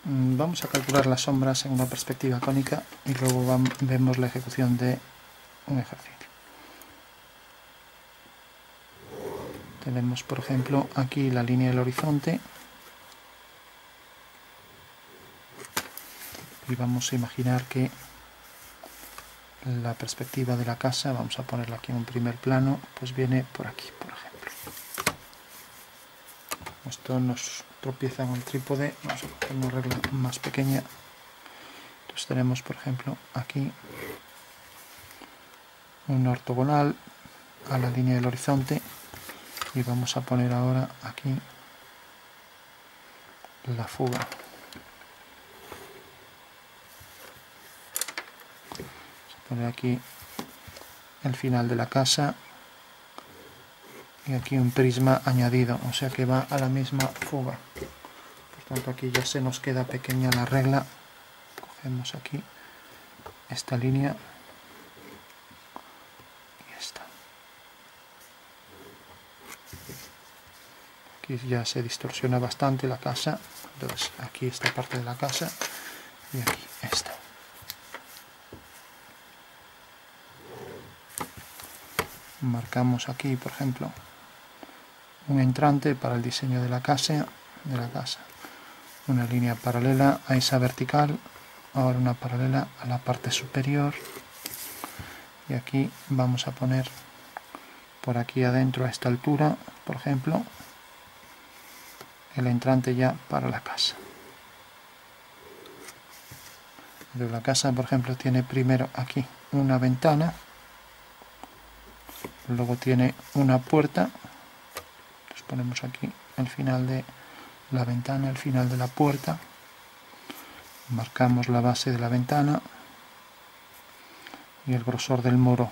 Vamos a calcular las sombras en una perspectiva cónica y luego vemos la ejecución de un ejercicio. Tenemos, por ejemplo, aquí la línea del horizonte y vamos a imaginar que la perspectiva de la casa, vamos a ponerla aquí en un primer plano, pues viene por aquí, por ejemplo. Esto nos tropieza con el trípode, vamos a hacer una regla más pequeña. Entonces tenemos, por ejemplo, aquí un ortogonal a la línea del horizonte y vamos a poner ahora aquí la fuga. Vamos a poner aquí el final de la casa y aquí un prisma añadido, o sea que va a la misma fuga. Por tanto, aquí ya se nos queda pequeña la regla. Cogemos aquí esta línea y esta. Aquí ya se distorsiona bastante la casa, entonces aquí esta parte de la casa y aquí esta. Marcamos aquí, por ejemplo, un entrante para el diseño de la casa, una línea paralela a esa vertical, ahora una paralela a la parte superior y aquí vamos a poner por aquí adentro a esta altura, por ejemplo, el entrante ya para la casa. Pero la casa, por ejemplo, tiene primero aquí una ventana, luego tiene una puerta. Entonces ponemos aquí el final de la ventana, el final de la puerta, marcamos la base de la ventana y el grosor del muro.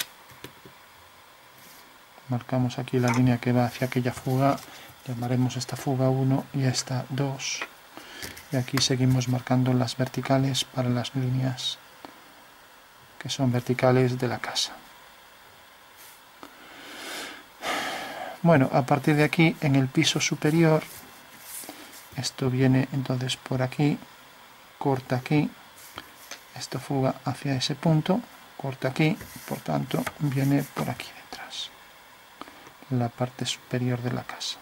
Marcamos aquí la línea que va hacia aquella fuga, llamaremos esta fuga 1 y esta 2. Y aquí seguimos marcando las verticales para las líneas que son verticales de la casa. Bueno, a partir de aquí, en el piso superior, esto viene entonces por aquí, corta aquí, esto fuga hacia ese punto, corta aquí, por tanto viene por aquí detrás, la parte superior de la casa.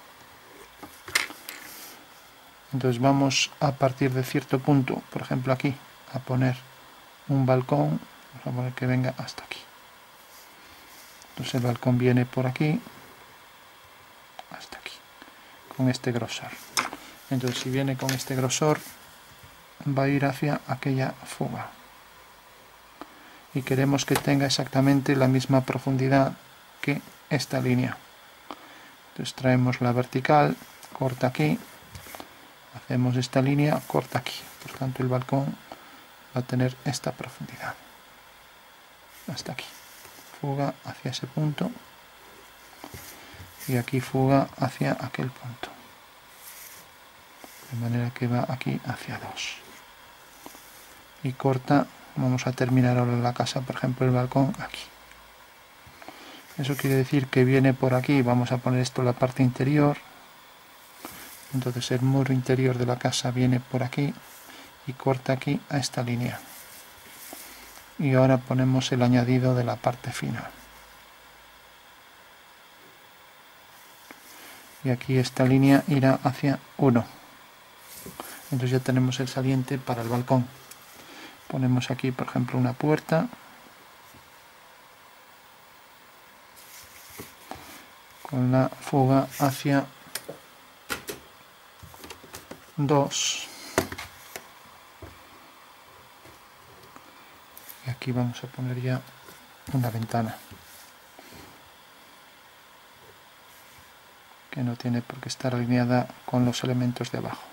Entonces vamos a partir de cierto punto, por ejemplo aquí, a poner un balcón, vamos a poner que venga hasta aquí. Entonces el balcón viene por aquí, hasta aquí, con este grosor. Entonces si viene con este grosor, va a ir hacia aquella fuga. Y queremos que tenga exactamente la misma profundidad que esta línea. Entonces traemos la vertical, corta aquí, hacemos esta línea, corta aquí. Por tanto el balcón va a tener esta profundidad. Hasta aquí. Fuga hacia ese punto. Y aquí fuga hacia aquel punto. De manera que va aquí hacia 2. Y corta, vamos a terminar ahora la casa, por ejemplo el balcón aquí. Eso quiere decir que viene por aquí, vamos a poner esto en la parte interior. Entonces el muro interior de la casa viene por aquí y corta aquí a esta línea. Y ahora ponemos el añadido de la parte final. Y aquí esta línea irá hacia 1. Entonces ya tenemos el saliente para el balcón. Ponemos aquí, por ejemplo, una puerta. Con la fuga hacia 2. Y aquí vamos a poner ya una ventana. Que no tiene por qué estar alineada con los elementos de abajo.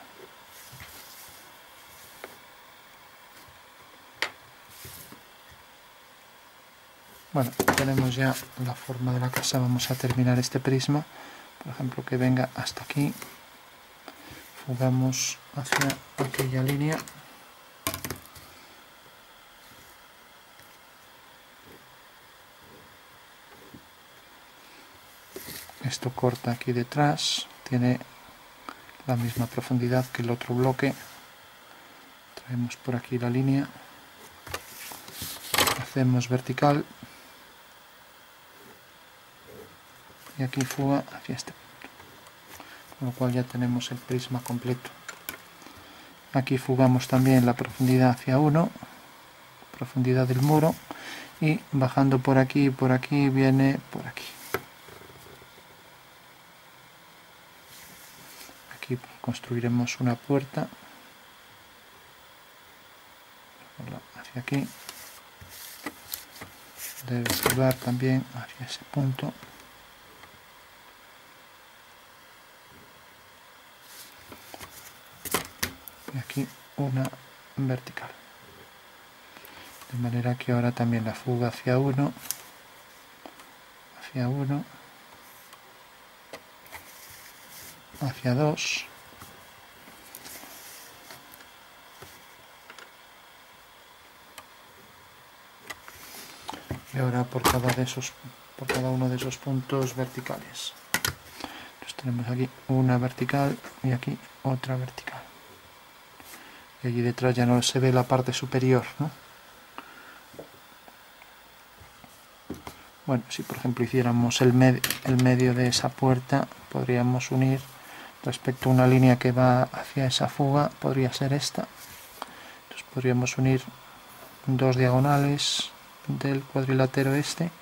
Bueno, tenemos ya la forma de la casa. Vamos a terminar este prisma, por ejemplo, que venga hasta aquí. Fugamos hacia aquella línea. Esto corta aquí detrás, tiene la misma profundidad que el otro bloque. vemos por aquí la línea, hacemos vertical y aquí fuga hacia este punto, con lo cual ya tenemos el prisma completo. Aquí fugamos también la profundidad hacia 1, profundidad del muro, y bajando por aquí y por aquí viene por aquí. Aquí construiremos una puerta hacia aquí, debe fugar también hacia ese punto. Y aquí una vertical, de manera que ahora también la fuga hacia 1, hacia 1, hacia 2, y ahora por cada uno de esos puntos verticales. Entonces tenemos aquí una vertical y aquí otra vertical. Y allí detrás ya no se ve la parte superior, ¿no? Bueno, si por ejemplo hiciéramos el medio de esa puerta, podríamos unir respecto a una línea que va hacia esa fuga, podría ser esta. Entonces podríamos unir dos diagonales del cuadrilátero este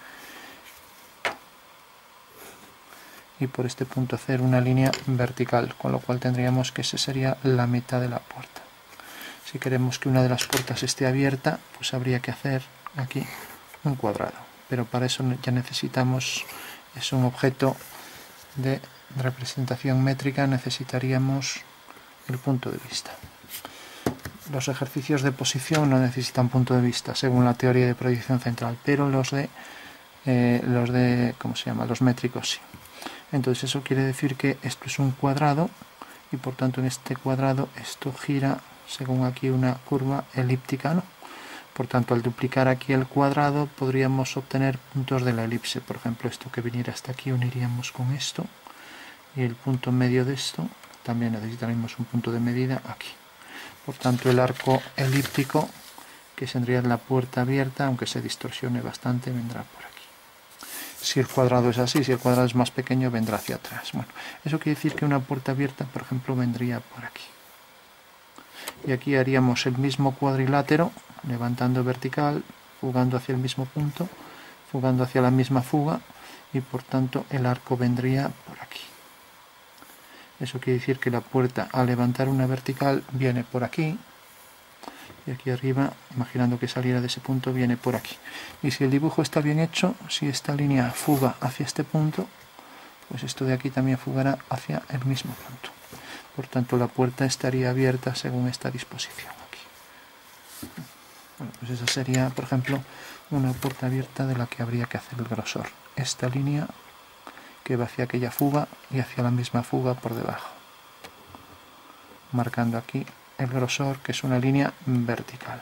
y por este punto hacer una línea vertical, con lo cual tendríamos que esa sería la mitad de la puerta. Si queremos que una de las puertas esté abierta, pues habría que hacer aquí un cuadrado, pero para eso ya necesitamos, es un objeto de representación métrica, necesitaríamos el punto de vista. Los ejercicios de posición no necesitan punto de vista según la teoría de proyección central, pero los de ¿cómo se llama? Los métricos sí. Entonces eso quiere decir que esto es un cuadrado y por tanto en este cuadrado esto gira según aquí una curva elíptica, ¿no? Por tanto, al duplicar aquí el cuadrado podríamos obtener puntos de la elipse. Por ejemplo, esto que viniera hasta aquí uniríamos con esto, y el punto medio de esto también necesitaríamos un punto de medida aquí. Por tanto, el arco elíptico, que tendría la puerta abierta, aunque se distorsione bastante, vendrá por aquí. Si el cuadrado es así, si el cuadrado es más pequeño, vendrá hacia atrás. Bueno, eso quiere decir que una puerta abierta, por ejemplo, vendría por aquí. Y aquí haríamos el mismo cuadrilátero, levantando vertical, fugando hacia el mismo punto, fugando hacia la misma fuga, y por tanto el arco vendría por aquí. Eso quiere decir que la puerta, al levantar una vertical, viene por aquí, y aquí arriba, imaginando que saliera de ese punto, viene por aquí. Y si el dibujo está bien hecho, si esta línea fuga hacia este punto, pues esto de aquí también fugará hacia el mismo punto. Por tanto, la puerta estaría abierta según esta disposición aquí. Bueno, pues esa sería, por ejemplo, una puerta abierta de la que habría que hacer el grosor. Esta línea que va hacia aquella fuga y hacia la misma fuga por debajo. Marcando aquí el grosor, que es una línea vertical.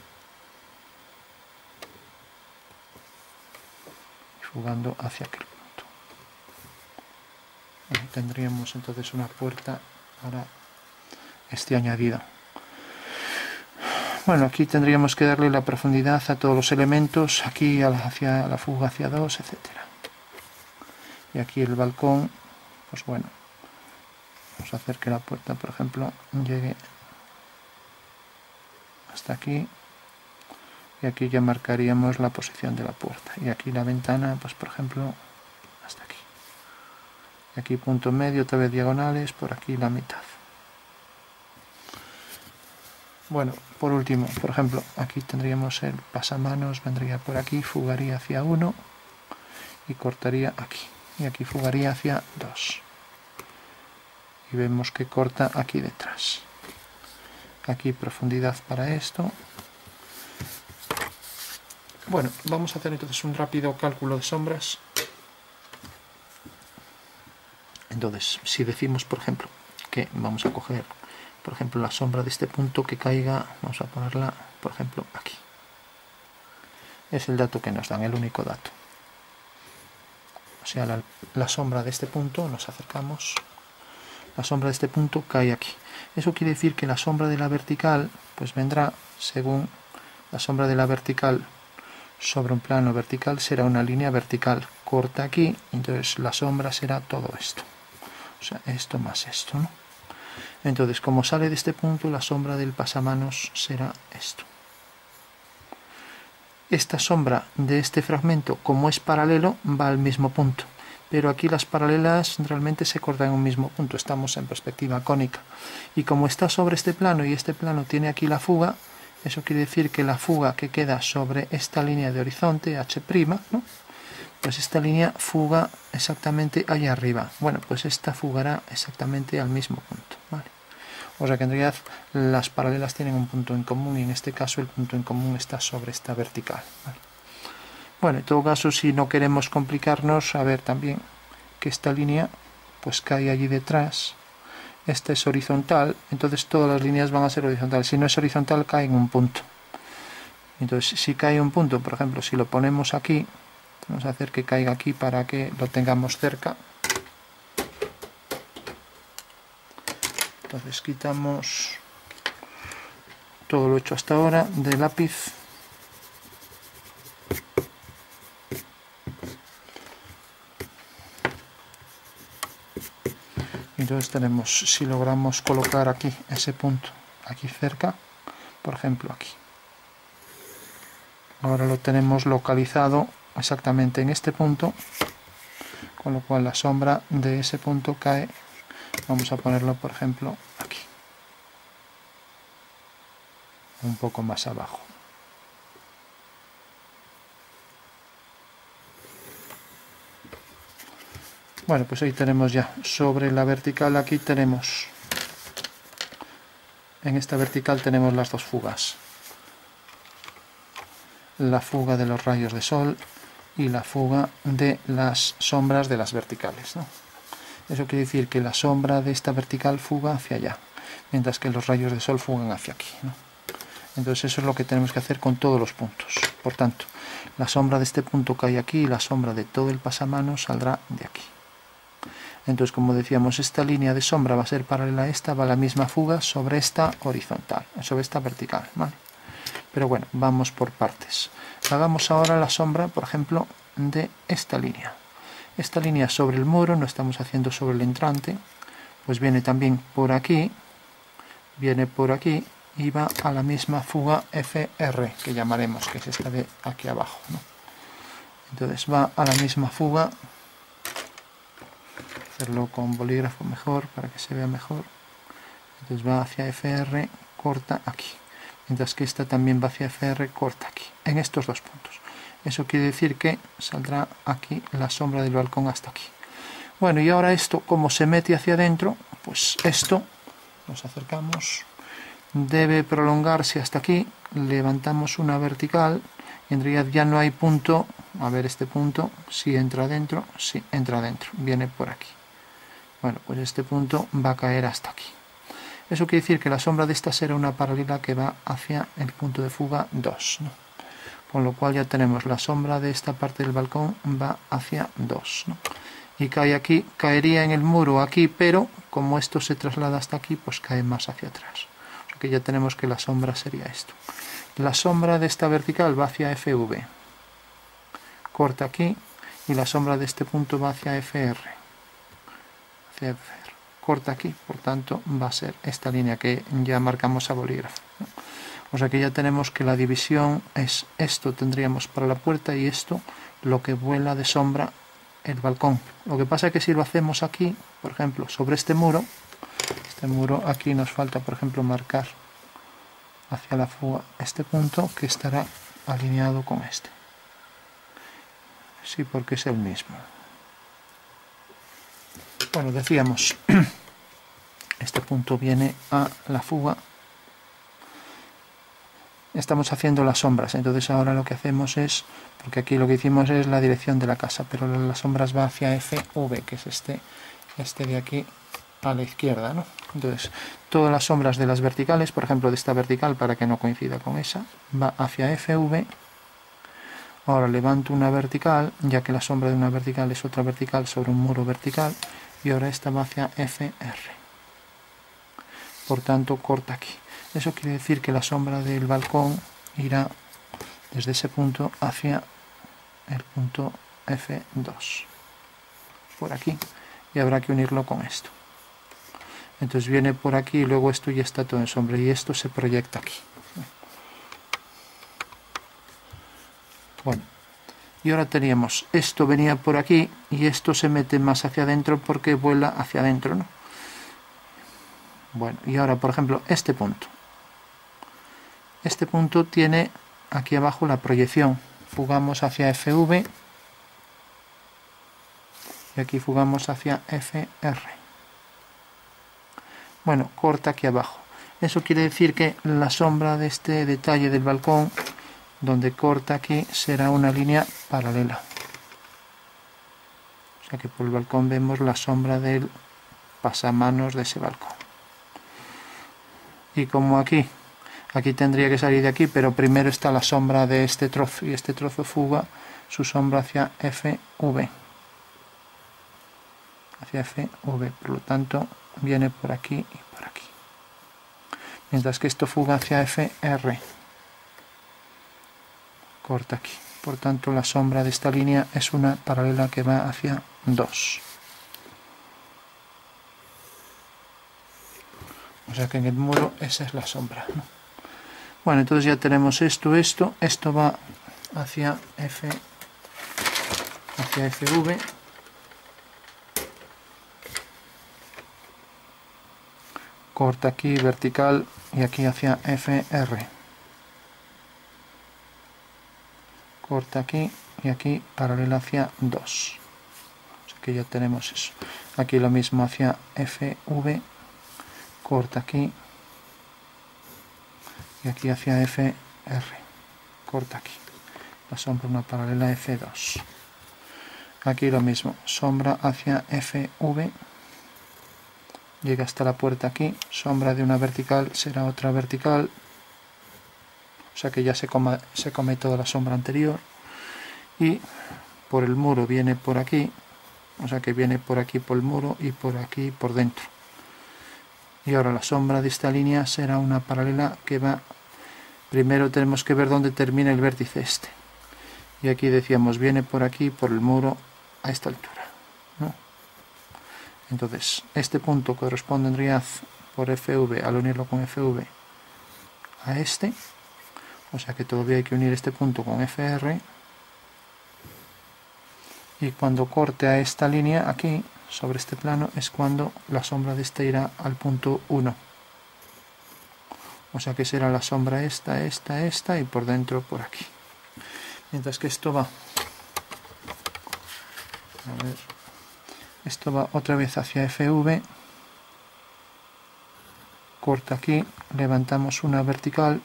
Y fugando hacia aquel punto. Bueno, tendríamos entonces una puerta para este añadido. Bueno, aquí tendríamos que darle la profundidad a todos los elementos, aquí hacia la fuga hacia 2, etc. Y aquí el balcón, pues bueno, vamos a hacer que la puerta, por ejemplo, llegue hasta aquí, y aquí ya marcaríamos la posición de la puerta, y aquí la ventana, pues por ejemplo, hasta aquí. Y aquí punto medio, otra vez diagonales, por aquí la mitad. Bueno, por último, por ejemplo, aquí tendríamos el pasamanos, vendría por aquí, fugaría hacia 1 y cortaría aquí. Y aquí fugaría hacia 2. Y vemos que corta aquí detrás. Aquí profundidad para esto. Bueno, vamos a hacer entonces un rápido cálculo de sombras. Entonces, si decimos, por ejemplo, que vamos a coger, por ejemplo, la sombra de este punto que caiga, vamos a ponerla, por ejemplo, aquí. Es el dato que nos dan, el único dato. O sea, la sombra de este punto, nos acercamos, la sombra de este punto cae aquí. Eso quiere decir que la sombra de la vertical pues vendrá según la sombra de la vertical sobre un plano vertical, será una línea vertical corta aquí, entonces la sombra será todo esto, o sea, esto más esto, ¿no? Entonces, como sale de este punto, la sombra del pasamanos será esto. Esta sombra de este fragmento, como es paralelo, va al mismo punto, pero aquí las paralelas realmente se cortan en un mismo punto, estamos en perspectiva cónica, y como está sobre este plano y este plano tiene aquí la fuga, eso quiere decir que la fuga que queda sobre esta línea de horizonte, H', ¿no? Pues esta línea fuga exactamente allá arriba. Bueno, pues esta fugará exactamente al mismo punto, ¿vale? O sea que en realidad las paralelas tienen un punto en común y en este caso el punto en común está sobre esta vertical, ¿vale? Bueno, en todo caso, si no queremos complicarnos, a ver también que esta línea pues cae allí detrás. Esta es horizontal, entonces todas las líneas van a ser horizontales. Si no es horizontal, cae en un punto. Entonces, si cae un punto, por ejemplo, si lo ponemos aquí, vamos a hacer que caiga aquí para que lo tengamos cerca. Entonces quitamos todo lo hecho hasta ahora de lápiz. Entonces tenemos, si logramos colocar aquí ese punto, aquí cerca, por ejemplo aquí. Ahora lo tenemos localizado exactamente en este punto, con lo cual la sombra de ese punto cae, vamos a ponerlo por ejemplo aquí, un poco más abajo. Bueno, pues ahí tenemos ya, sobre la vertical aquí tenemos, en esta vertical tenemos las dos fugas. La fuga de los rayos de sol y la fuga de las sombras de las verticales, ¿no? Eso quiere decir que la sombra de esta vertical fuga hacia allá, mientras que los rayos de sol fugan hacia aquí, ¿no? Entonces eso es lo que tenemos que hacer con todos los puntos. Por tanto, la sombra de este punto cae aquí y la sombra de todo el pasamanos saldrá de aquí. Entonces, como decíamos, esta línea de sombra va a ser paralela a esta, va a la misma fuga sobre esta horizontal, sobre esta vertical, ¿vale? Pero bueno, vamos por partes. Hagamos ahora la sombra, por ejemplo, de esta línea. Esta línea sobre el muro, no estamos haciendo sobre el entrante, pues viene también por aquí, viene por aquí y va a la misma fuga FR, que llamaremos, que es esta de aquí abajo, ¿no? Entonces va a la misma fuga, hacerlo con bolígrafo mejor para que se vea mejor. Entonces va hacia FR, corta aquí, mientras que esta también va hacia FR, corta aquí, en estos dos puntos. Eso quiere decir que saldrá aquí la sombra del balcón hasta aquí. Bueno, y ahora esto, como se mete hacia adentro, pues esto, nos acercamos, debe prolongarse hasta aquí, levantamos una vertical, y en realidad ya no hay punto, a ver este punto, si entra adentro, sí entra adentro, viene por aquí. Bueno, pues este punto va a caer hasta aquí. Eso quiere decir que la sombra de esta será una paralela que va hacia el punto de fuga 2, ¿no? Con lo cual ya tenemos la sombra de esta parte del balcón va hacia 2, ¿no? Y cae aquí, caería en el muro aquí, pero como esto se traslada hasta aquí, pues cae más hacia atrás. O sea que ya tenemos que la sombra sería esto. La sombra de esta vertical va hacia FV, corta aquí, y la sombra de este punto va hacia FR, corta aquí, por tanto va a ser esta línea que ya marcamos a bolígrafo, ¿no? O sea que ya tenemos que la división es esto, tendríamos para la puerta, y esto lo que vuela de sombra el balcón. Lo que pasa es que si lo hacemos aquí, por ejemplo, sobre este muro aquí nos falta, por ejemplo, marcar hacia la fuga este punto que estará alineado con este. Sí, porque es el mismo. Bueno, decíamos, este punto viene a la fuga. Estamos haciendo las sombras, entonces ahora lo que hacemos es, porque aquí lo que hicimos es la dirección de la casa, pero las sombras va hacia FV, que es este de aquí a la izquierda, ¿no? Entonces, todas las sombras de las verticales, por ejemplo de esta vertical, para que no coincida con esa, va hacia FV. Ahora levanto una vertical, ya que la sombra de una vertical es otra vertical sobre un muro vertical, y ahora esta va hacia FR. por tanto corta aquí. Eso quiere decir que la sombra del balcón irá desde ese punto hacia el punto F2, por aquí, y habrá que unirlo con esto. Entonces viene por aquí y luego esto ya está todo en sombra y esto se proyecta aquí. Bueno, y ahora teníamos, esto venía por aquí y esto se mete más hacia adentro porque vuela hacia adentro, ¿no? Bueno, y ahora por ejemplo este punto tiene aquí abajo la proyección. Fugamos hacia FV y aquí fugamos hacia FR. Bueno, corta aquí abajo. Eso quiere decir que la sombra de este detalle del balcón, donde corta aquí, será una línea paralela. O sea que por el balcón vemos la sombra del pasamanos de ese balcón. Y como aquí tendría que salir de aquí, pero primero está la sombra de este trozo, y este trozo fuga su sombra hacia FV. Hacia FV, por lo tanto viene por aquí y por aquí. Mientras que esto fuga hacia FR. Corta aquí. Por tanto la sombra de esta línea es una paralela que va hacia 2. O sea que en el muro esa es la sombra, ¿no? Bueno, entonces ya tenemos esto va hacia FV. Corta aquí vertical y aquí hacia FR. Corta aquí y aquí paralela hacia 2. O sea que ya tenemos eso. Aquí lo mismo hacia FV. Corta aquí y aquí hacia FR. Corta aquí. La sombra una paralela F2. Aquí lo mismo. Sombra hacia FV. Llega hasta la puerta aquí, sombra de una vertical será otra vertical, o sea que ya se come toda la sombra anterior, y por el muro viene por aquí, o sea que viene por aquí por el muro y por aquí por dentro. Y ahora la sombra de esta línea será una paralela que va, primero tenemos que ver dónde termina el vértice este, y aquí decíamos viene por aquí por el muro a esta altura, ¿no? Entonces, este punto correspondería por FV, al unirlo con FV, a este. O sea que todavía hay que unir este punto con FR. Y cuando corte a esta línea aquí, sobre este plano, es cuando la sombra de este irá al punto 1. O sea que será la sombra esta y por dentro por aquí. Mientras que esto va... A ver... Esto va otra vez hacia FV, corta aquí, levantamos una vertical,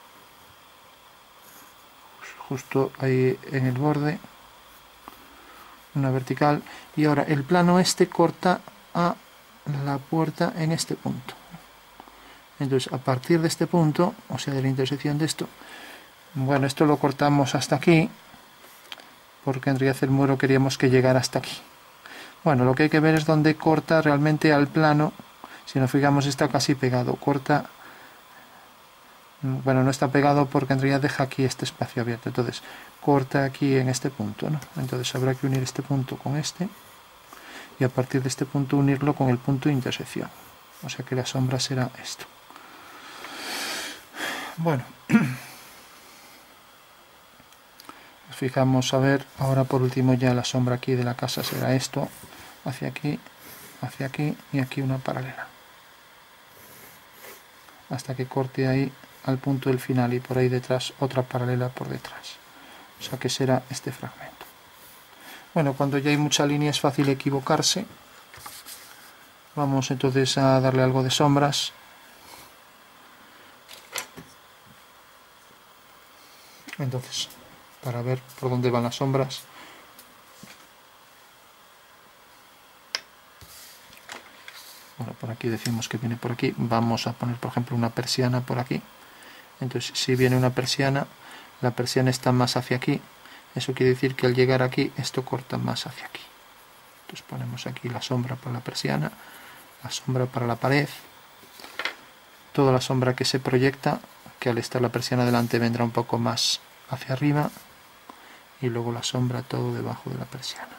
justo ahí en el borde, una vertical, y ahora el plano este corta a la puerta en este punto. Entonces a partir de este punto, o sea de la intersección de esto, bueno, esto lo cortamos hasta aquí, porque en realidad el muro queríamos que llegara hasta aquí. Bueno, lo que hay que ver es dónde corta realmente al plano. Si nos fijamos está casi pegado. Corta... Bueno, no está pegado porque en realidad deja aquí este espacio abierto. Entonces, corta aquí en este punto, ¿no? Entonces habrá que unir este punto con este. Y a partir de este punto unirlo con el punto de intersección. O sea que la sombra será esto. Bueno. Nos fijamos a ver, ahora por último ya la sombra aquí de la casa será esto. Hacia aquí y aquí una paralela hasta que corte ahí al punto del final y por ahí detrás otra paralela por detrás, o sea que será este fragmento. Bueno, cuando ya hay mucha línea es fácil equivocarse. Vamos entonces a darle algo de sombras. Entonces, para ver por dónde van las sombras, bueno, por aquí decimos que viene por aquí, vamos a poner por ejemplo una persiana por aquí. Entonces si viene una persiana, la persiana está más hacia aquí, eso quiere decir que al llegar aquí esto corta más hacia aquí. Entonces ponemos aquí la sombra para la persiana, la sombra para la pared, toda la sombra que se proyecta, que al estar la persiana delante vendrá un poco más hacia arriba, y luego la sombra todo debajo de la persiana.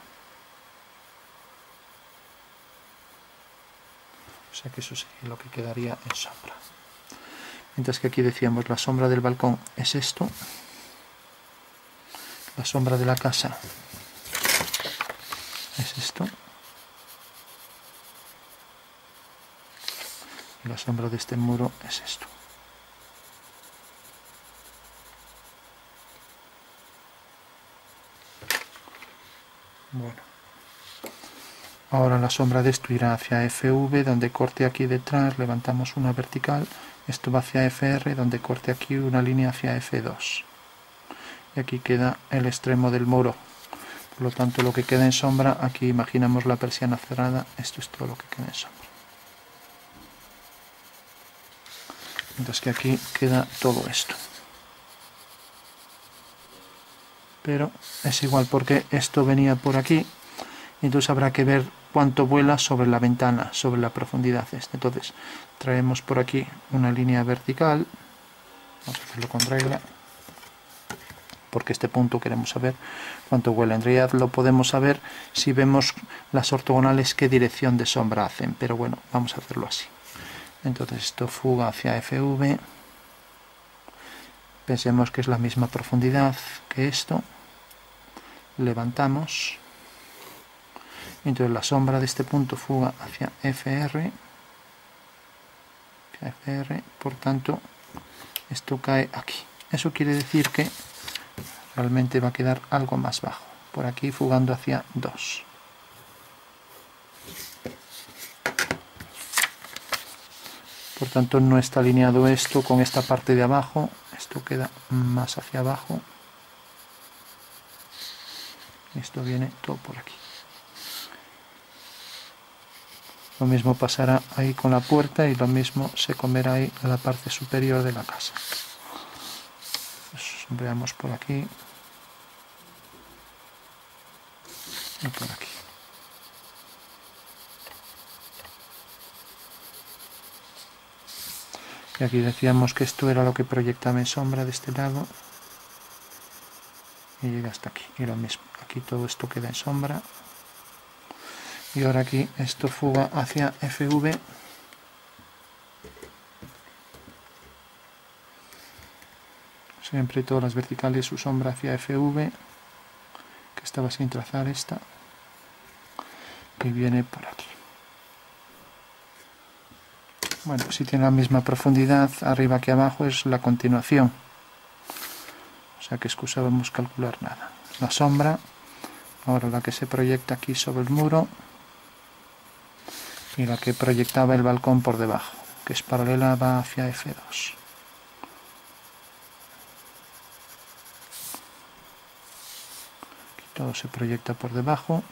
O sea que eso sería lo que quedaría en sombra. Mientras que aquí decíamos la sombra del balcón es esto, la sombra de la casa es esto, y la sombra de este muro es esto. Bueno, ahora la sombra de esto irá hacia FV, donde corte aquí detrás, levantamos una vertical, esto va hacia FR, donde corte aquí una línea hacia F2. Y aquí queda el extremo del muro. Por lo tanto, lo que queda en sombra, aquí imaginamos la persiana cerrada, esto es todo lo que queda en sombra. Mientras que aquí queda todo esto. Pero es igual porque esto venía por aquí, y entonces habrá que ver cuánto vuela sobre la ventana, sobre la profundidad. Entonces traemos por aquí una línea vertical, vamos a hacerlo con regla, porque este punto queremos saber cuánto vuela. En realidad lo podemos saber si vemos las ortogonales qué dirección de sombra hacen, pero bueno, vamos a hacerlo así. Entonces esto fuga hacia FV, pensemos que es la misma profundidad que esto, levantamos, entonces la sombra de este punto fuga hacia FR, por tanto esto cae aquí. Eso quiere decir que realmente va a quedar algo más bajo, por aquí fugando hacia 2. Por tanto no está alineado esto con esta parte de abajo, esto queda más hacia abajo, esto viene todo por aquí. Lo mismo pasará ahí con la puerta y lo mismo se comerá ahí en la parte superior de la casa. Pues veamos por aquí y por aquí. Y aquí decíamos que esto era lo que proyectaba en sombra de este lado y llega hasta aquí. Y lo mismo, aquí todo esto queda en sombra. Y ahora aquí esto fuga hacia FV. Siempre todas las verticales su sombra hacia FV, que estaba sin trazar esta, y viene por aquí. Bueno, si tiene la misma profundidad arriba que abajo es la continuación, o sea que excusábamos calcular nada. La sombra, ahora la que se proyecta aquí sobre el muro, y la que proyectaba el balcón por debajo, que es paralela, va hacia F2. Aquí todo se proyecta por debajo.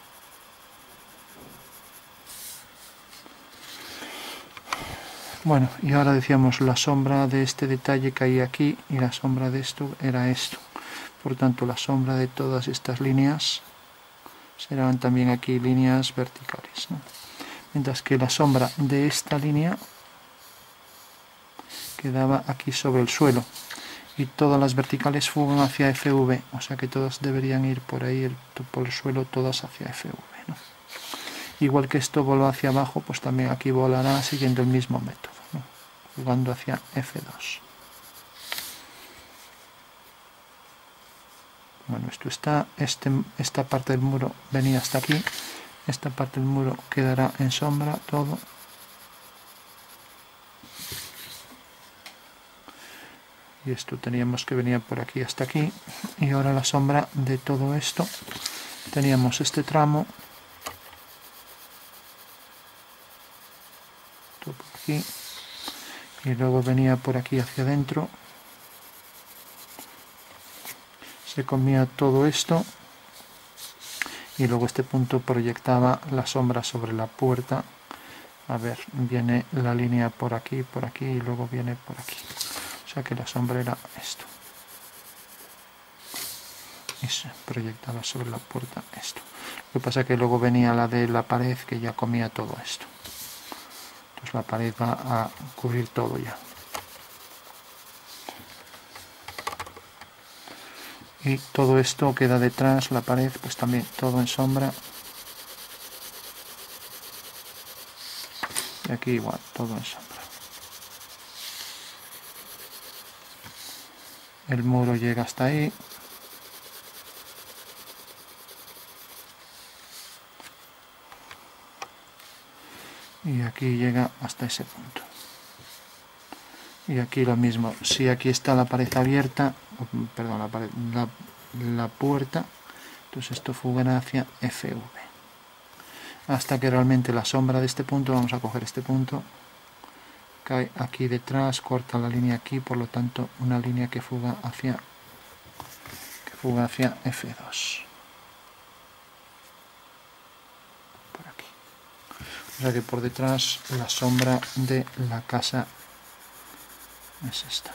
Bueno, y ahora decíamos la sombra de este detalle caía aquí y la sombra de esto era esto. Por tanto, la sombra de todas estas líneas serán también aquí líneas verticales, ¿no? Mientras que la sombra de esta línea quedaba aquí sobre el suelo y todas las verticales fugan hacia FV, o sea que todas deberían ir por ahí, por el suelo, todas hacia FV, ¿no? Igual que esto voló hacia abajo, pues también aquí volará siguiendo el mismo método, ¿no? Jugando hacia F2. Bueno, esto está, esta parte del muro venía hasta aquí, esta parte del muro quedará en sombra todo. Y esto teníamos que venir por aquí hasta aquí, y ahora la sombra de todo esto, teníamos este tramo, todo por aquí, y luego venía por aquí hacia adentro, se comía todo esto, y luego este punto proyectaba la sombra sobre la puerta. A ver, viene la línea por aquí, y luego viene por aquí. O sea que la sombra era esto. Y se proyectaba sobre la puerta esto. Lo que pasa es que luego venía la de la pared que ya comía todo esto. Entonces la pared va a cubrir todo ya. Y todo esto queda detrás, la pared, pues también todo en sombra. Y aquí igual, todo en sombra. El muro llega hasta ahí. Y aquí llega hasta ese punto. Y aquí lo mismo, si aquí está la pared abierta, perdón, la puerta, entonces esto fugará hacia FV. Hasta que realmente la sombra de este punto, vamos a coger este punto, cae aquí detrás, corta la línea aquí, por lo tanto una línea que fuga hacia F2. Por aquí. O sea que por detrás la sombra de la casa es esta.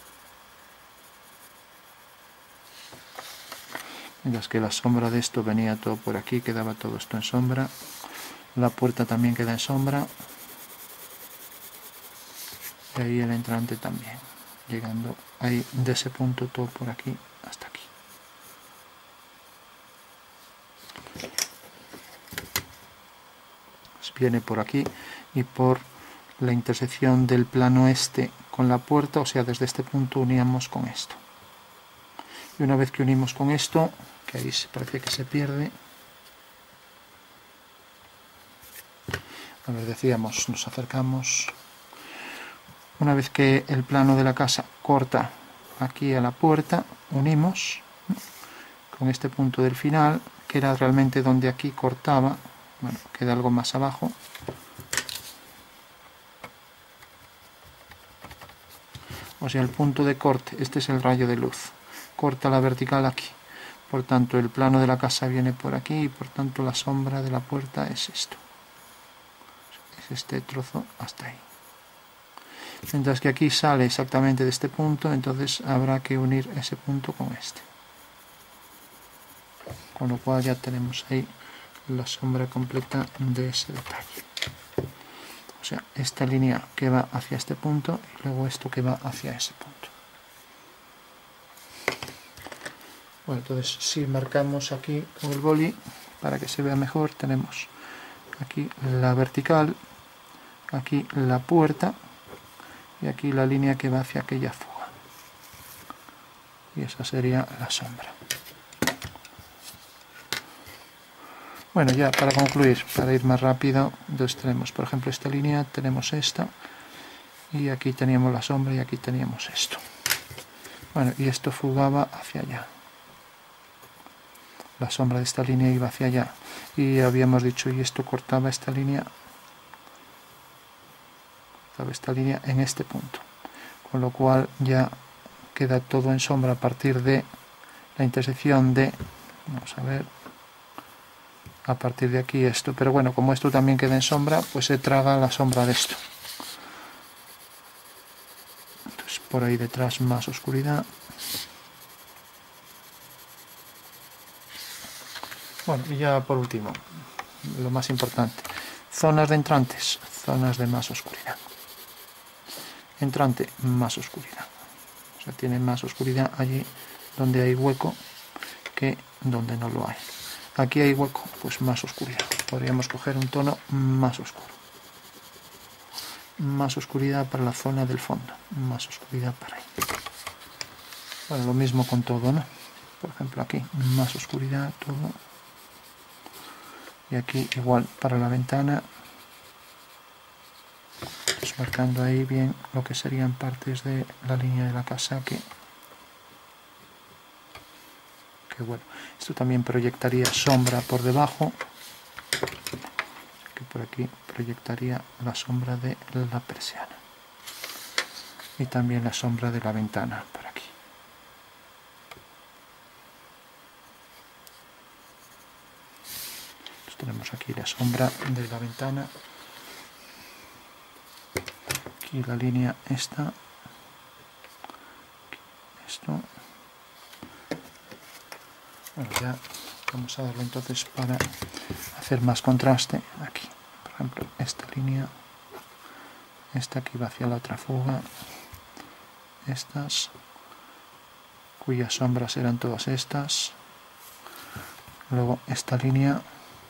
Mientras que la sombra de esto venía todo por aquí, quedaba todo esto en sombra. La puerta también queda en sombra. Y ahí el entrante también. Llegando ahí de ese punto todo por aquí hasta aquí. Pues viene por aquí y por la intersección del plano este con la puerta, o sea, desde este punto uníamos con esto. Y una vez que unimos con esto, que ahí parece que se pierde, a ver, decíamos, nos acercamos, una vez que el plano de la casa corta aquí a la puerta, unimos con este punto del final, que era realmente donde aquí cortaba, bueno, queda algo más abajo. O sea, el punto de corte, este es el rayo de luz, corta la vertical aquí, por tanto el plano de la casa viene por aquí y por tanto la sombra de la puerta es esto, es este trozo hasta ahí. Mientras que aquí sale exactamente de este punto, entonces habrá que unir ese punto con este, con lo cual ya tenemos ahí la sombra completa de ese detalle. O sea, esta línea que va hacia este punto y luego esto que va hacia ese punto. Bueno, entonces si marcamos aquí con el boli, para que se vea mejor, tenemos aquí la vertical, aquí la puerta y aquí la línea que va hacia aquella fuga. Y esa sería la sombra. Bueno, ya para concluir, para ir más rápido, entonces tenemos, por ejemplo, esta línea, tenemos esta, y aquí teníamos la sombra y aquí teníamos esto. Bueno, y esto fugaba hacia allá. La sombra de esta línea iba hacia allá. Y habíamos dicho, y esto cortaba esta línea en este punto. Con lo cual ya queda todo en sombra a partir de la intersección de, vamos a ver, a partir de aquí esto, pero bueno, como esto también queda en sombra, pues se traga la sombra de esto. Entonces por ahí detrás más oscuridad. Bueno, y ya por último, lo más importante, zonas de entrantes, zonas de más oscuridad. Entrante, más oscuridad. O sea, tiene más oscuridad allí donde hay hueco que donde no lo hay. Aquí hay hueco, pues más oscuridad. Podríamos coger un tono más oscuro. Más oscuridad para la zona del fondo. Más oscuridad para ahí. Bueno, lo mismo con todo, ¿no? Por ejemplo, aquí, más oscuridad, todo. Y aquí igual para la ventana. Pues marcando ahí bien lo que serían partes de la línea de la casa que bueno, esto también proyectaría sombra por debajo, que por aquí proyectaría la sombra de la persiana y también la sombra de la ventana por aquí. Entonces tenemos aquí la sombra de la ventana, aquí la línea esta, aquí esto. Bueno, ya vamos a darle entonces para hacer más contraste aquí, por ejemplo, esta línea esta que va hacia la otra fuga, estas, cuyas sombras eran todas estas, luego esta línea,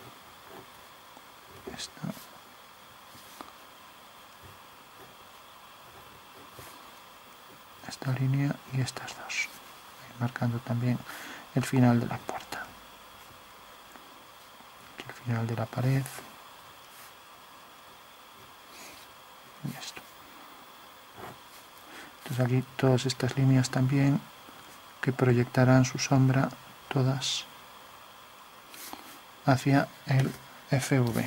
esta línea y estas dos, marcando también el final de la puerta, aquí el final de la pared y esto. Entonces aquí todas estas líneas también que proyectarán su sombra todas hacia el FV.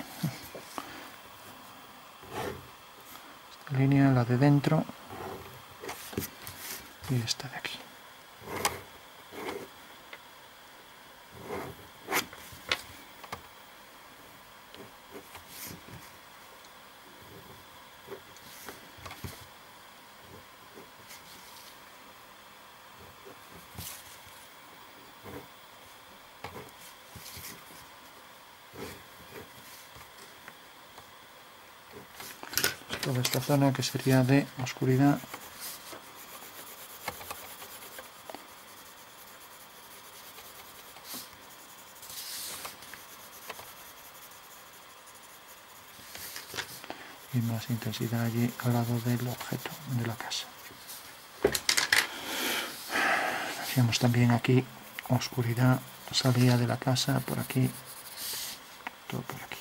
Esta línea, la de dentro y esta de aquí. Toda esta zona que sería de oscuridad, y más intensidad allí al lado del objeto de la casa. Hacíamos también aquí oscuridad, salía de la casa por aquí, todo por aquí.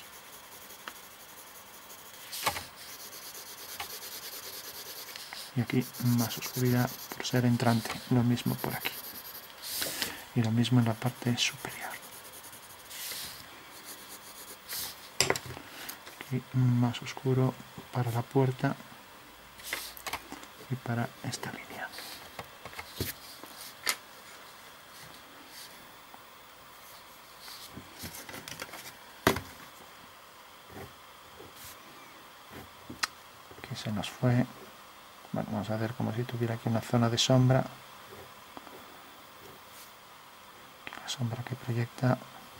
Y aquí más oscuridad por ser entrante, lo mismo por aquí. Y lo mismo en la parte superior. Aquí más oscuro para la puerta y para esta línea. Aquí se nos fue. Bueno, vamos a ver como si tuviera aquí una zona de sombra. Aquí la sombra que proyecta.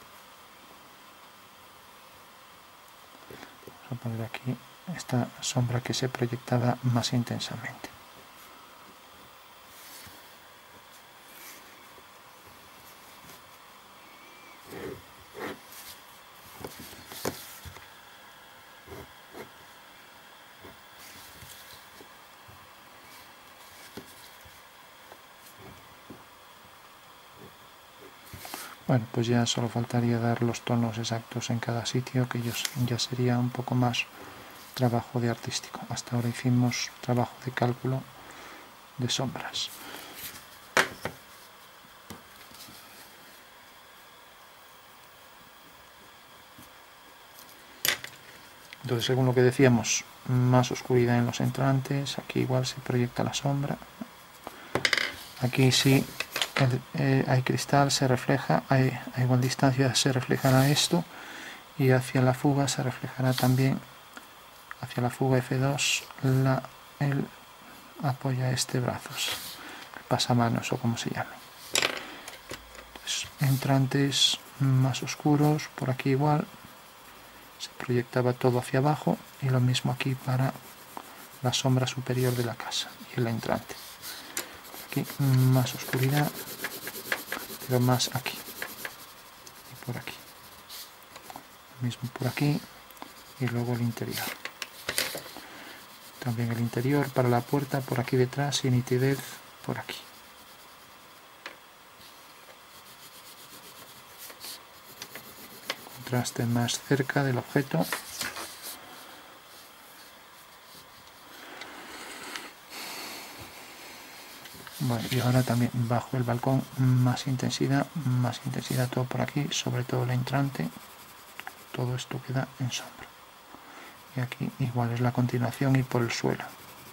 Vamos a poner aquí esta sombra que se proyectaba más intensamente. Bueno, pues ya solo faltaría dar los tonos exactos en cada sitio, que ya sería un poco más trabajo de artístico. Hasta ahora hicimos trabajo de cálculo de sombras. Entonces, según lo que decíamos, más oscuridad en los entrantes, aquí igual se proyecta la sombra. Aquí sí hay cristal, se refleja, a igual distancia se reflejará esto, y hacia la fuga se reflejará también, hacia la fuga F2, el apoya este brazos, el pasamanos o como se llame. Entonces, entrantes más oscuros, por aquí igual, se proyectaba todo hacia abajo, y lo mismo aquí para la sombra superior de la casa y el entrante. Aquí más oscuridad, pero más aquí y por aquí. Lo mismo por aquí y luego el interior. También el interior para la puerta por aquí detrás y nitidez por aquí. Contraste más cerca del objeto. Bueno, y ahora también bajo el balcón más intensidad todo por aquí, sobre todo el entrante. Todo esto queda en sombra. Y aquí igual es la continuación y por el suelo.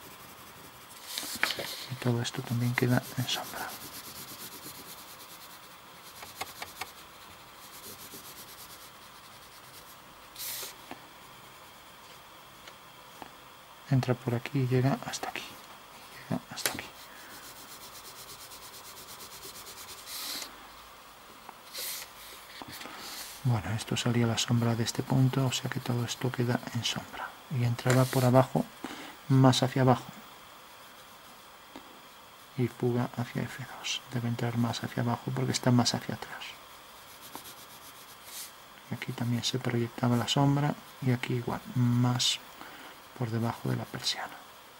Y todo esto también queda en sombra. Entra por aquí y llega hasta aquí. Llega hasta aquí. Bueno, esto salía la sombra de este punto, o sea que todo esto queda en sombra. Y entraba por abajo más hacia abajo y fuga hacia F2. Debe entrar más hacia abajo porque está más hacia atrás. Aquí también se proyectaba la sombra y aquí igual, más por debajo de la persiana.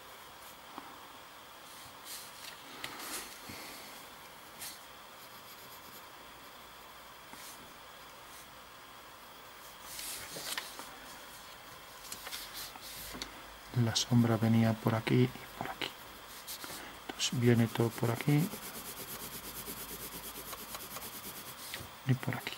La sombra venía por aquí y por aquí. Entonces viene todo por aquí y por aquí.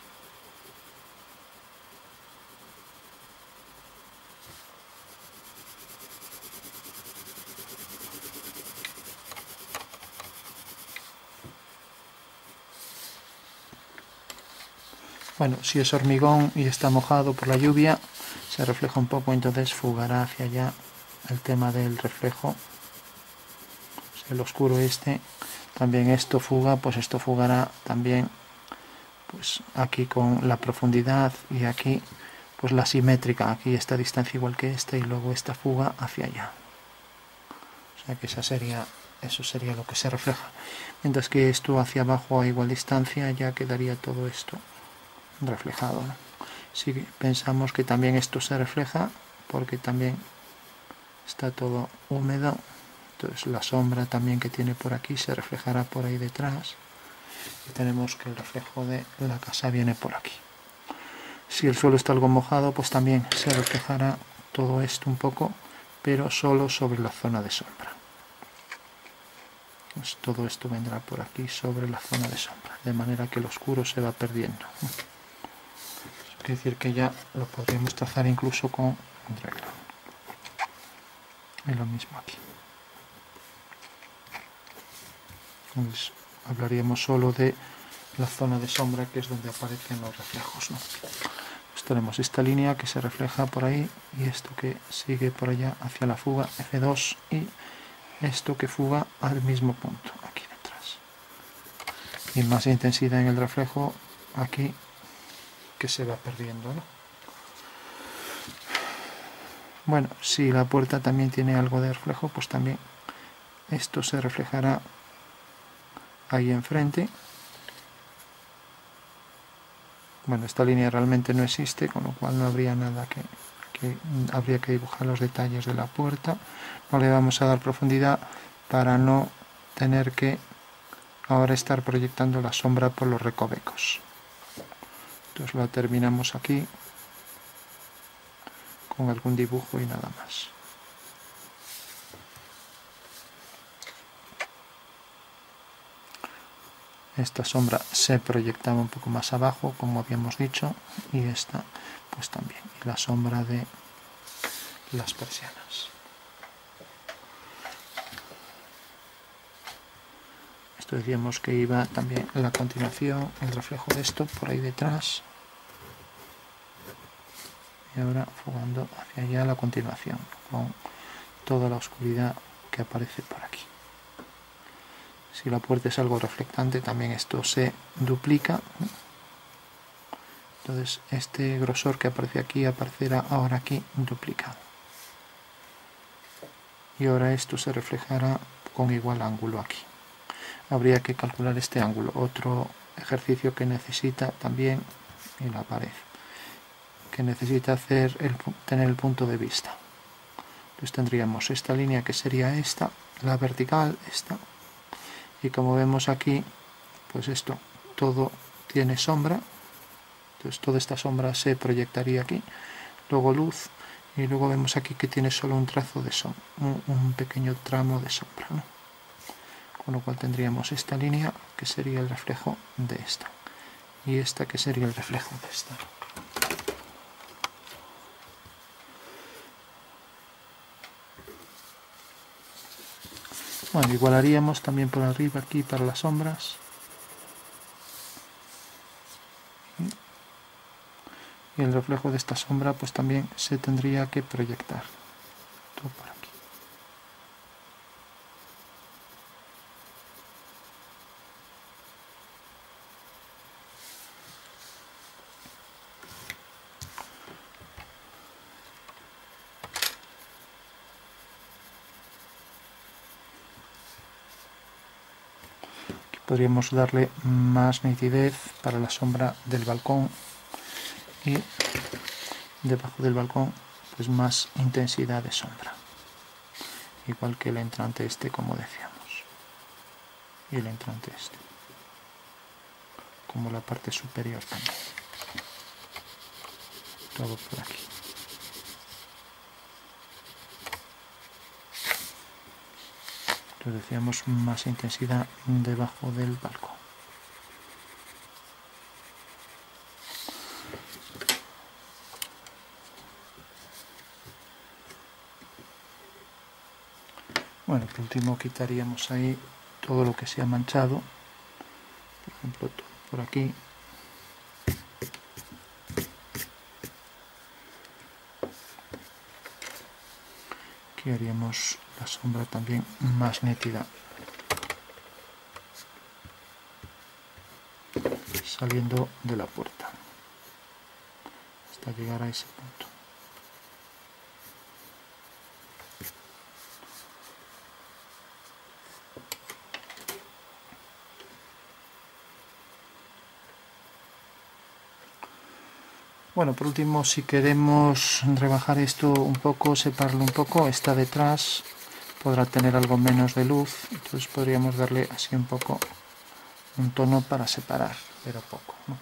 Bueno, si es hormigón y está mojado por la lluvia, se refleja un poco, entonces fugará hacia allá el tema del reflejo. O sea, el oscuro este, también esto fuga, pues esto fugará también pues aquí con la profundidad y aquí pues la simétrica, aquí esta distancia igual que esta y luego esta fuga hacia allá. O sea que eso sería lo que se refleja. Mientras que esto hacia abajo a igual distancia ya quedaría todo esto reflejado, ¿no? Si pensamos que también esto se refleja porque también está todo húmedo, entonces la sombra también que tiene por aquí se reflejará por ahí detrás y tenemos que el reflejo de la casa viene por aquí. Si el suelo está algo mojado, pues también se reflejará todo esto un poco, pero solo sobre la zona de sombra. Pues todo esto vendrá por aquí sobre la zona de sombra, de manera que el oscuro se va perdiendo. Quiere decir que ya lo podríamos trazar incluso con un regla. Y lo mismo aquí. Entonces, hablaríamos solo de la zona de sombra, que es donde aparecen los reflejos, ¿no? Pues tenemos esta línea que se refleja por ahí y esto que sigue por allá hacia la fuga F2 y esto que fuga al mismo punto aquí detrás. Y más intensidad en el reflejo aquí que se va perdiendo, ¿no? Bueno, si la puerta también tiene algo de reflejo, pues también esto se reflejará ahí enfrente. Bueno, esta línea realmente no existe, con lo cual no habría nada que habría que dibujar los detalles de la puerta. No le vamos a dar profundidad para no tener que ahora estar proyectando la sombra por los recovecos. Entonces la terminamos aquí con algún dibujo y nada más. Esta sombra se proyectaba un poco más abajo, como habíamos dicho, y esta pues también, y la sombra de las persianas. Esto decíamos que iba también la continuación, el reflejo de esto por ahí detrás, y ahora fugando hacia allá la continuación, con toda la oscuridad que aparece por aquí. Si la puerta es algo reflectante, también esto se duplica. Entonces este grosor que aparece aquí aparecerá ahora aquí duplicado. Y ahora esto se reflejará con igual ángulo aquí. Habría que calcular este ángulo. Otro ejercicio que necesita también en la pared, que necesita tener el punto de vista. Entonces tendríamos esta línea que sería esta, la vertical, esta. Y como vemos aquí, pues esto todo tiene sombra, entonces toda esta sombra se proyectaría aquí, luego luz, y luego vemos aquí que tiene solo un trazo de sombra, un pequeño tramo de sombra, ¿no? Con lo cual tendríamos esta línea que sería el reflejo de esta, y esta que sería el reflejo de esta. Bueno, igualaríamos también por arriba aquí para las sombras. Y el reflejo de esta sombra pues también se tendría que proyectar. Todo por aquí. podríamos darle más nitidez para la sombra del balcón y debajo del balcón pues más intensidad de sombra, igual que el entrante este, como decíamos, y el entrante este, como la parte superior también, todo por aquí. Entonces decíamos más intensidad debajo del balcón. Bueno, por último quitaríamos ahí todo lo que se ha manchado, por ejemplo todo por aquí. Aquí haríamos la sombra también más nítida, saliendo de la puerta hasta llegar a ese punto. Bueno, por último, si queremos rebajar esto un poco, separarlo un poco, esta detrás podrá tener algo menos de luz, entonces podríamos darle así un poco un tono para separar, pero poco, ¿no?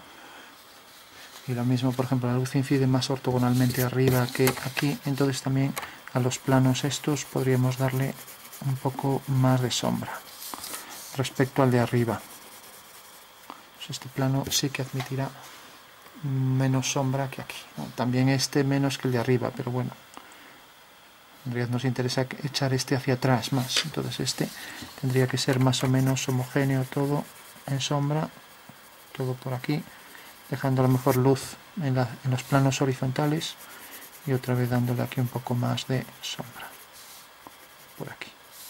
Y lo mismo, por ejemplo, la luz incide más ortogonalmente arriba que aquí, entonces también a los planos estos podríamos darle un poco más de sombra respecto al de arriba. Pues este plano sí que admitirá menos sombra que aquí, ¿no? También este menos que el de arriba, pero bueno, en realidad nos interesa echar este hacia atrás más, entonces este tendría que ser más o menos homogéneo todo en sombra, todo por aquí, dejando a lo mejor luz en los planos horizontales y otra vez dándole aquí un poco más de sombra por aquí.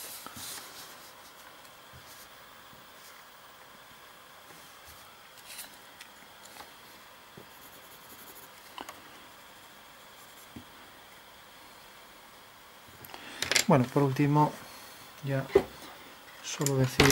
Bueno, por último, ya solo decir,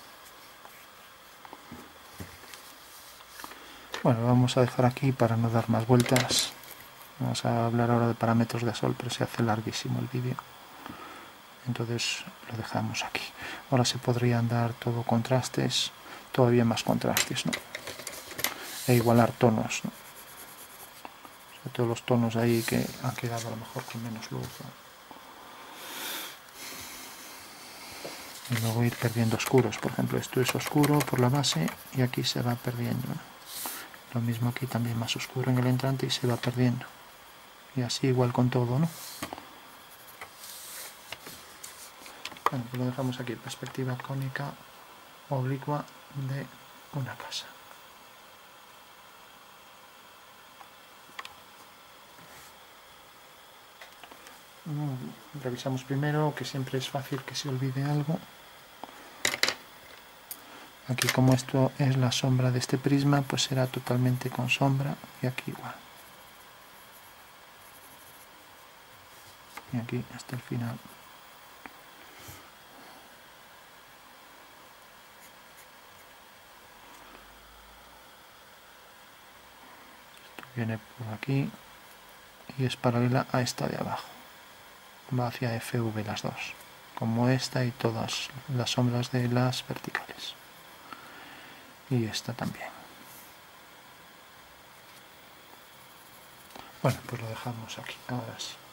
bueno, vamos a dejar aquí para no dar más vueltas. Vamos a hablar ahora de parámetros de sol, pero se hace larguísimo el vídeo, entonces lo dejamos aquí. Ahora se podrían dar todo contrastes, todavía más contrastes, ¿no? E igualar tonos, ¿no? O sea, todos los tonos ahí que han quedado a lo mejor con menos luz, ¿no? Y luego ir perdiendo oscuros, por ejemplo esto es oscuro por la base y aquí se va perdiendo, ¿no? Lo mismo aquí, también más oscuro en el entrante y se va perdiendo, y así igual con todo, ¿no? Bueno, pues lo dejamos aquí, perspectiva cónica oblicua de una casa. Revisamos primero, que siempre es fácil que se olvide algo. Aquí, como esto es la sombra de este prisma, pues será totalmente con sombra, y aquí igual. Y aquí hasta el final. Esto viene por aquí y es paralela a esta de abajo. Va hacia FV las dos, como esta y todas las sombras de las verticales. Y esta también. Bueno, pues lo dejamos aquí, ahora sí.